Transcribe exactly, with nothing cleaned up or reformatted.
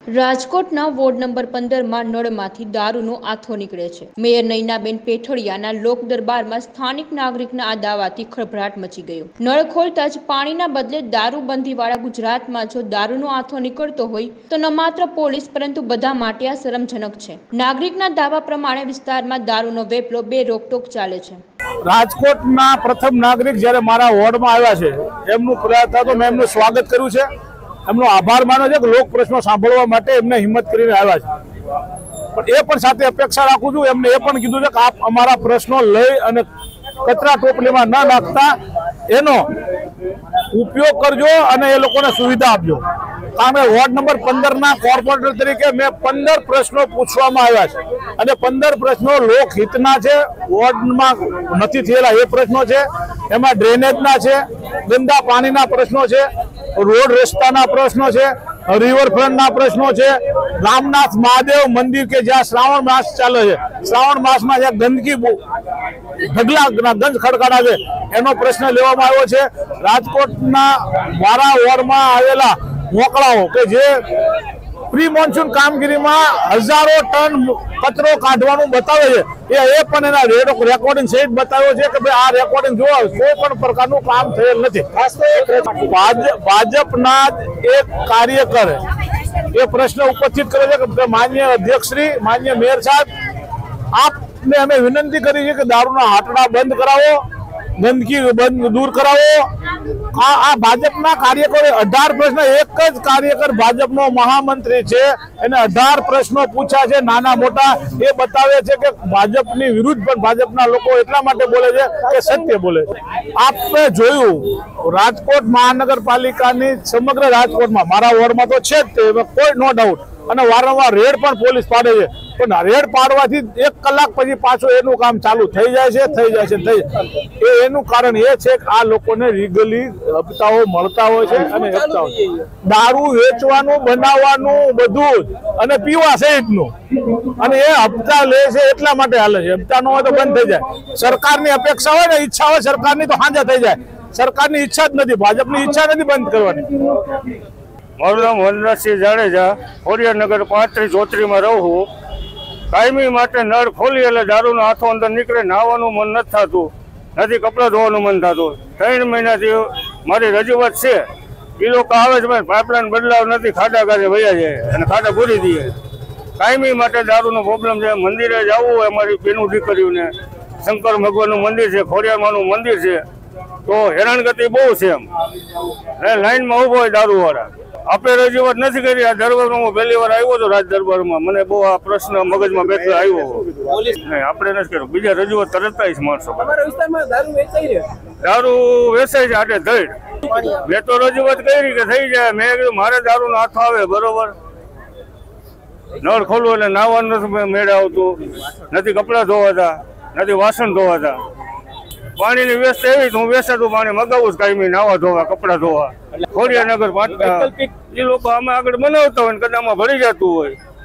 રાજકોટના ward number પંદર માં નળમાંથી દારૂનો આથો નીકળે છે। મેયર નયનાબેન પેઠળિયાના લોક દરબારમાં સ્થાનિક નાગરિકના આ દાવાથી ખળભળાટ મચી ગયો। નળ ખોલતા જ પાણીના બદલે દારૂબંધીવાળા ગુજરાતમાં જો દારૂનો આથો નીકળતો હોય તો ન માત્ર પોલીસ પરંતુ બધા માટે આ શરમજનક છે। નાગરિકના દાવા પ્રમાણે વિસ્તારમાં દારૂનો વેપલો બે રોકટોક ચાલે છે। રાજકોટના પ્રથમ નાગરિક જ્યારે મારા વોર્ડમાં આવ્યા છે એમનું પ્રયાસ હતો, મેં એમનું સ્વાગત કર્યું છે, એમનો આભાર માનો છે કે લોક પ્રશ્નો સાંભળવા માટે એમને હિંમત કરીને આવ્યા છે। પણ એ પણ સાથે અપેક્ષા રાખું છું, એમને એ પણ કીધું છે કે આપ અમારા પ્રશ્નો લઈ અને કચરા ટોપલીમાં ન નાખતા એનો ઉપયોગ કરજો અને એ લોકોને સુવિધા આપજો। કારણ કે વોર્ડ નંબર પંદર ના કોર્પોરેટર તરીકે મેં પંદર પ્રશ્નો પૂછવામાં આવ્યા છે અને પંદર પ્રશ્નો લોકહિતના છે, વોર્ડમાં નથી થયેલા એ પ્રશ્નો છે, એમાં ડ્રેનેજના છે, ગંદા પાણીના પ્રશ્નો છે, રોડ રસ્તાના પ્રશ્નો છે, રિવરફ્રન્ટના પ્રશ્નો છે, રામનાથ મહાદેવ મંદિર કે જ્યાં શ્રાવણ માસ ચાલે છે, શ્રાવણ માસમાં જ્યાં ગંદકી ઢગલા ગંજ ખડખડા છે એનો પ્રશ્ન લેવામાં આવ્યો છે। રાજકોટના મારા વોર્ડમાં આવેલા મોકળાઓ કે જે પ્રી મોન્સૂન કામગીરીમાં હજારો ટન કચરો કાઢવાનું બતાવે છે, એ પણ એના રેકોર્ડિંગ સહિત બતાવ્યો છે કે ભાઈ આ રેકોર્ડિંગ જોવા કોઈ પણ પ્રકારનું કામ થયેલ નથી। ભાજપના એક કાર્યકર એ પ્રશ્ન ઉપસ્થિત કરે છે કે માન્ય અધ્યક્ષશ્રી, માન્ય મેયર સાહેબ, આપને અમે વિનંતી કરી છે કે દારૂના હાટડા બંધ કરાવો, ગંદકી બંધ દૂર કરાવો। આ ભાજપના કાર્યકરો અઢાર પ્રશ્ન, એક જ કાર્યકર ભાજપનો મહામંત્રી છે, એને અઢાર પ્રશ્નો પૂછ્યા છે નાના મોટા, એ બતાવે છે કે ભાજપની વિરુદ્ધ પણ ભાજપના લોકો એટલા માટે બોલે છે કે સત્ય બોલે છે। આપણે જોયું રાજકોટ મહાનગરપાલિકાની સમગ્ર રાજકોટમાં મારા વોર્ડમાં તો છે જ તે, કોઈ નો ડાઉટ, અને વારંવાર રેડ પણ પોલીસ પાડે છે, પણ રેડ પાડવાથી એક કલાક પછી પાછું એનું કામ ચાલુ થઈ જાય છે થઈ જાય છે થઈ એ એનું કારણ એ છે કે આ લોકોને લીગલી હપ્તાઓ મળતા હોય છે અને હપ્તા દારૂ વેચવાનું, બનાવવાનું બધું જ અને પીવા સહિતનું, અને એ હપ્તા લે છે એટલા માટે હાલે છે। હપ્તા ન હોય તો બંધ થઈ જાય। સરકારની અપેક્ષા હોય ને, ઈચ્છા હોય સરકારની તો હાંજા થઈ જાય, સરકારની ઈચ્છા જ નથી, ભાજપની ઈચ્છા નથી બંધ કરવાની। મારું નામ વનરાજસિંહ જાડેજા, ખોડિયારનગર પાંત્રીસ ચોત્રીસમાં રહું છું। કાયમી માટે નળ ખોલી એટલે દારૂનો હાથો અંદર નીકળે, નાહવાનું મન નથી થતું, નથી કપડાં ધોવાનું મન થતું। ત્રણ મહિનાથી મારી રજૂઆત છે, એ લોકો આવે છે પાઇપલાઇન બદલાવ નથી, ખાડા કાઢે વયા જાય અને ખાડા પૂરી દઈએ। કાયમી માટે દારૂનો પ્રોબ્લેમ છે। મંદિરે જવું હોય અમારી બેનું દીકરીઓને, શંકર ભગવાનનું મંદિર છે, ખોડિયારમાંનું મંદિર છે, તો હેરાનગતિ બહુ છે એમ, લાઈનમાં ઊભો હોય દારૂવાળા। આપણે રજૂઆત નથી કરી। આ દરબારમાં હું પહેલી વાર આવ્યો હતો, રાજ દરબારમાં, મને બહુ આ પ્રશ્ન મગજમાં બેઠો આવ્યો। નહીં, આપણે નથી કર્યું, બીજા રજૂઆત કરતા જ માણસો દારૂ વેચાય છે આટે ધડ। મેં તો રજૂઆત કરી કે થઈ જાય, મેં કીધું મારે દારૂનો હાથો આવે બરોબર, નળ ખોલવું એટલે નાવાનું નથી મેળ આવતું, નથી કપડાં ધોવાતા, નથી વાસણ ધોવાતા, પાણીની વ્યવસ્થા એવી હું વેચાતું પાણી મગાવું જ કાયમી, નાવા ધોવા, કપડાં ધોવા। ખોડિયારનગર પાટણ એ લોકો આમાં આગળ બનાવતા હોય ને કદાચ ભરી જતું હોય।